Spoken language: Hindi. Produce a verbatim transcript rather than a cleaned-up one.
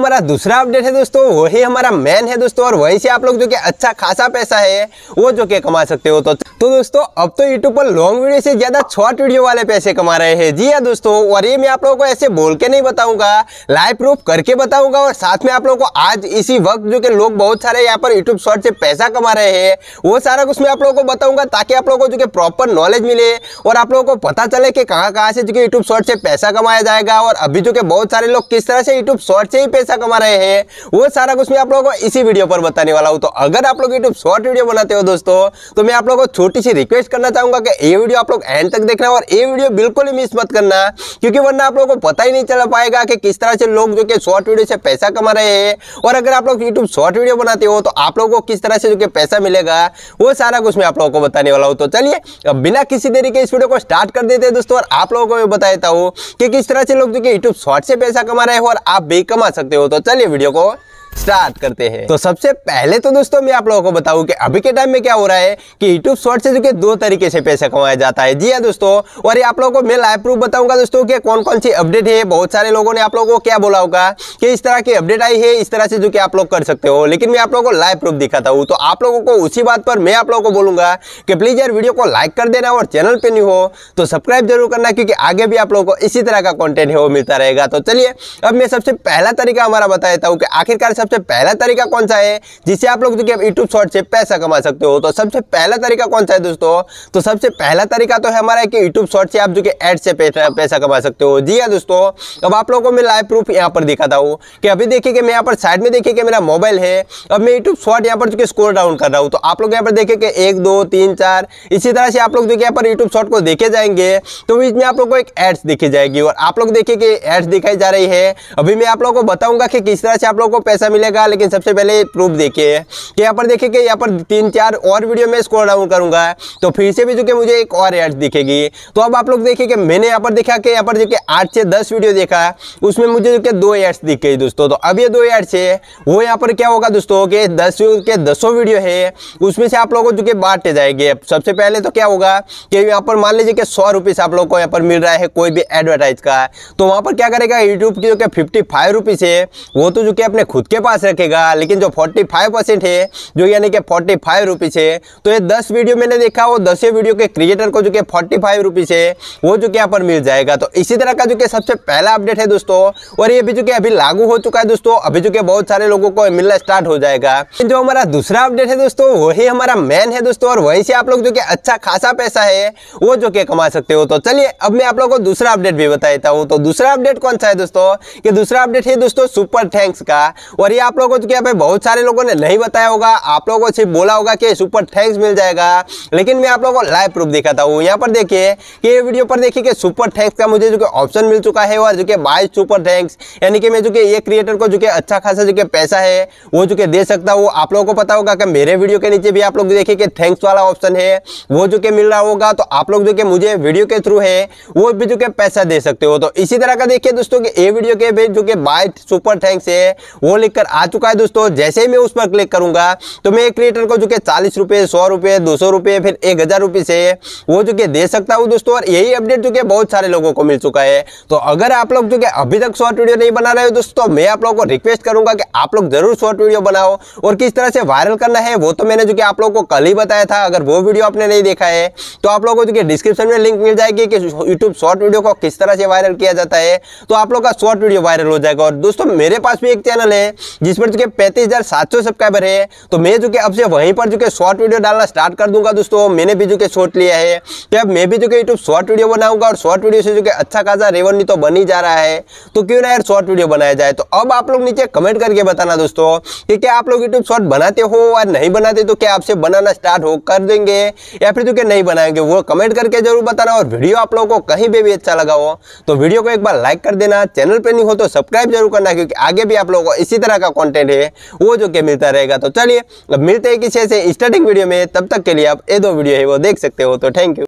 हमारा दूसरा अपडेट है दोस्तों, वही हमारा मेन है दोस्तों, और वहीं से आप लोग जो कि अच्छा खासा पैसा है वो जो कि कमा सकते हो। तो तो दोस्तों अब तो यूट्यूब पर लॉन्ग वीडियो से ज्यादा शॉर्ट वीडियो वाले पैसे कमा रहे हैं। जी हाँ दोस्तों, और ये मैं आप लोगों को ऐसे बोल के नहीं बताऊंगा, लाइव प्रूफ करके बताऊंगा। और साथ में आप लोगों को आज इसी वक्त जो कि लोग बहुत सारे यहाँ पर यूट्यूब शॉर्ट से पैसा कमा रहे हैं वो सारा कुछ मैं आप लोगों को बताऊंगा, ताकि आप लोगों को जो कि प्रॉपर नॉलेज मिले और आप लोगों को पता चले कि कहाँ कहाँ से जो कि यूट्यूब शॉर्ट से पैसा कमाया जाएगा। और अभी जो कि बहुत सारे लोग किस तरह से यूट्यूब शॉर्ट से ही पैसा कमा रहे हैं वो सारा कुछ मैं आप लोगों को इसी वीडियो पर बताने वाला हूँ। तो अगर आप लोग यूट्यूब शॉर्ट वीडियो बनाते हो दोस्तों, तो मैं आप लोगों को छोटी सी रिक्वेस्ट करना चाहूंगा कि ये वीडियो आप लोग एंड तक देखना और ये वीडियो बिल्कुल ही मिस मत करना, क्योंकि वरना आप लोगों को पता ही नहीं चल पाएगा कि किस तरह से लोग जो कि शॉर्ट वीडियो से पैसा कमा रहे हैं। और अगर आप लोग यूट्यूब शॉर्ट वीडियो बनाते हो तो आप लोगों को किस तरह से जो कि पैसा मिलेगा वो सारा कुछ मैं आप लोगों को बताने वाला हूँ। तो चलिए अब बिना किसी देरी के इस वीडियो को स्टार्ट कर देते हैं दोस्तों, और आप लोगों को मैं बता देता हूँ कि किस तरह से लोग जो कि यूट्यूब शॉर्ट से पैसा कमा रहे हो और आप भी कमा सकते हो। तो चलिए वीडियो को स्टार्ट करते हैं। तो सबसे पहले तो दोस्तों मैं आप लोगों को बताऊं कि अभी के टाइम में क्या हो रहा है कि YouTube शॉर्ट से जो कि दो तरीके से पैसा कमाया जाता है। जी हाँ दोस्तों, और ये आप लोगों को मैं लाइव प्रूफ बताऊंगा दोस्तों कि कौन कौन सी अपडेट है। बहुत सारे लोगों ने आप लोगों को क्या बोला होगा कि इस तरह की अपडेट आई है, इस तरह से जो कि आप लोग कर सकते हो, लेकिन मैं आप लोगों को लाइव प्रूफ दिखाता हूँ। तो आप लोगों को उसी बात पर मैं आप लोगों को बोलूंगा कि प्लीज यार वीडियो को लाइक कर देना और चैनल पे नहीं हो तो सब्सक्राइब जरूर करना, क्योंकि आगे भी आप लोगों को इसी तरह का कॉन्टेंट है वो मिलता रहेगा। तो चलिए अब मैं सबसे पहला तरीका हमारा बता देता हूँ कि आखिरकार सबसे पहला तरीका कौन सा है जिससे आप लोग यूट्यूब शॉर्ट से पैसा कमा सकते हो। तो सबसे पहला तरीका कौन सा है दोस्तों, तो सबसे पहला तरीका तो है हमारा कि यूट्यूब शॉर्ट से आप जो कि एड से पैसा, पैसा कमा सकते हो। जी हाँ दोस्तों, अब आप लोगों को मैं लाइव प्रूफ यहाँ पर दिखाता हूँ कि अभी देखिए कि मैं यहाँ पर साइड में देखिए कि मेरा मोबाइल है। अब मैं यूट्यूब शॉर्ट यहाँ पर जो कि स्क्रॉल डाउन कर रहा हूँ, तो आप लोग यहाँ पर देखिए कि एक दो तीन चार इसी तरह से आप लोग जो कि यहाँ पर यूट्यूब शॉर्ट को देखे जाएंगे तो इसमें आप लोग को एक एड्स दिखी जाएगी और आप लोग देखिए कि एड्स दिखाई जा रही है। अभी मैं आप लोगों को बताऊंगा कि किस तरह से आप लोगों को पैसा मिलेगा, लेकिन सबसे पहले प्रूफ देखिए कि यहाँ पर देखिए कि यहाँ पर तीन चार और वीडियो में स्क्रॉल डाउन करूंगा तो फिर से भी जो कि मुझे एक और एड्स दिखेगी। तो अब आप लोग देखिए कि मैंने यहाँ पर देखा कि यहाँ पर जो कि आठ से दस वीडियो देखा, उसमें मुझे जो कि दो एड्स दिख गई दोस्तों। तो अब ये दो एड्स है वो यहाँ पर क्या होगा दोस्तों कि दस के दसों वीडियो है उसमें से आप लोगों को जो कि बांटे जाएंगे। सबसे पहले तो क्या होगा कि यहाँ पर मान लीजिए कि सौ रुपीज आप लोग को यहाँ पर मिल रहा है कोई भी एडवर्टाइज का, तो वहां पर क्या करेगा यूट्यूब की जो कि फिफ्टी फाइव रुपीज है वो तो जो कि अपने खुद के पास रखेगा, लेकिन जो फोर्टी फाइव परसेंट है जो यानी कि फोर्टी फाइव रुपीज है, तो ये दस वीडियो मैंने देखा वो दस वीडियो के क्रिएटर को जो कि फोर्टी फाइव रुपीज है वो जो कि यहाँ पर मिल जाएगा। तो इसी तरह का जो कि सबसे पहला अपडेट है दोस्तों, और ये भी जो कि अभी लागू हो चुका है दोस्तों। अभी जो कि बहुत सारे लोगों को मिलना स्टार्ट हो जाएगा। जो हमारा दूसरा अपडेट है दोस्तों वही हमारा मेन है दोस्तों, और वहीं से आप लोग जो कि अच्छा खासा पैसा है वो जो कि कमा सकते हो। तो चलिए अब मैं आप लोगों को दूसरा अपडेट भी बता देता हूँ। तो दूसरा अपडेट कौन सा है दोस्तों, कि दूसरा अपडेट है दोस्तों सुपर थैंक्स का। और ये आप लोगों को यहाँ पे बहुत सारे लोगों ने नहीं बताया होगा, आप लोगों को सिर्फ बोला होगा कि सुपर थैंक्स मिल जाएगा, लेकिन मैं आप लोगों को लाइव प्रूफ दिखाता हूँ। यहाँ पर देखिए कि ये वीडियो पर देखिए कि सुपर थैंक्स का मुझे जो कि ऑप्शन मिल चुका है और जो कि बाय सुपर थैंक्स, यानी कि मैं जो कि ये क्रिएटर को जो कि अच्छा खासा जो कि पैसा है वो जो कि दे सकता हूँ। आप लोगों को पता होगा कि मेरे वीडियो के नीचे भी आप लोग देखिए कि थैंक्स वाला ऑप्शन है वो जो कि मिल रहा होगा, तो आप लोग जो कि मुझे वीडियो के थ्रू है वो भी जो कि पैसा दे सकते हो। तो इसी तरह का देखिए दोस्तों कि ये वीडियो के जो कि बाय सुपर थैंक्स है वो लिखकर आ चुका है दोस्तों। जैसे ही मैं उस पर क्लिक करूंगा तो मैं एक क्रिएटर को जो कि चालीस रुपए सौ रुपए दो सौ रुपए फिर एक हजार रुपए से वो जो कि दे सकता हूँ दोस्तों। और यही अपडेट जो कि बहुत सारे लोगों को मिल चुका है। तो अगर आप लोग जो कि अभी तक शॉर्ट वीडियो नहीं बना रहे हो दोस्तों, मैं आप लोगों को रिक्वेस्ट करूंगा कि आप लोग जरूर शॉर्ट वीडियो बनाओ। और किस तरह से वायरल करना है वो तो मैंने जो कि आप लोगों को कल ही बताया था। अगर वो वीडियो आपने नहीं देखा है तो आप लोगों को जो कि डिस्क्रिप्शन में लिंक मिल जाएगी कि यूट्यूब शॉर्ट वीडियो को किस तरह से वायरल किया जाता है, तो आप लोग का शॉर्ट वीडियो वायरल हो जाएगा। और दोस्तों मेरे पास भी एक चैनल है जिस पर जो कि पैंतीस हजार सात सौ सब्सक्राइबर है, तो मैं जो कि अब से वहीं पर जो कि शॉर्ट वीडियो डालना स्टार्ट कर दूंगा दोस्तों। मैंने भी जो कि शॉर्ट लिया है कि अब मैं भी जो कि यूट्यूब शॉर्ट वीडियो बनाऊंगा, और शॉर्ट वीडियो से जो कि अच्छा खासा रेवेन्यू तो बन ही जा रहा है, तो क्यों ना यार शॉर्ट वीडियो बनाया जाए। तो अब आप लोग नीचे कमेंट करके बताना दोस्तों कि क्या आप लोग यूट्यूब शॉर्ट बनाते हो, और नहीं बनाते तो क्या आपसे बनाना स्टार्ट हो कर देंगे या फिर जो कि नहीं बनाएंगे, वो कमेंट करके जरूर बताना। और वीडियो आप लोगों को कहीं पे भी अच्छा लगा हो तो वीडियो को एक बार लाइक कर देना, चैनल पे नहीं हो तो सब्सक्राइब जरूर करना, क्योंकि आगे भी आप लोगों को इसी तरह का कंटेंट है वो जो कि मिलता रहेगा। तो चलिए अब मिलते हैं किसी ऐसे स्टार्टिंग वीडियो में, तब तक के लिए आप ये दो वीडियो है वो देख सकते हो। तो थैंक यू।